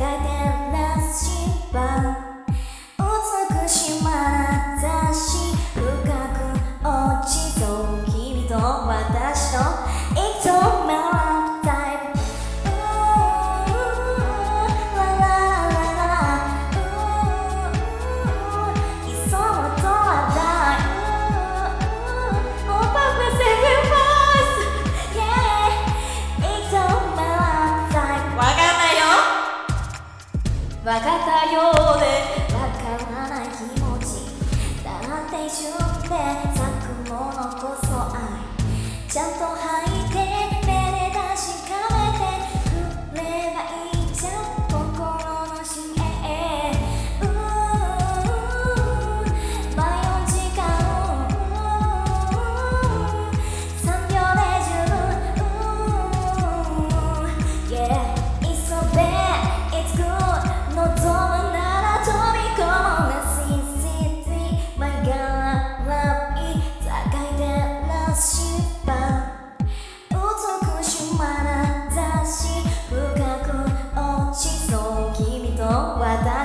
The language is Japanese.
いてらしば美しい眼差し深く落ちそう君と私の一度目のタイプわかったようでわからない気持ちだって一瞬で咲くものこそ愛ちゃんと吐いて目で確かめてくればいいじゃん心の深淵迷う時間3秒で十分Yeah It's so bad It's good望むなら飛び込むな CCT My God Love It 高い照らしば美しい眼差し深く落ちそう君と私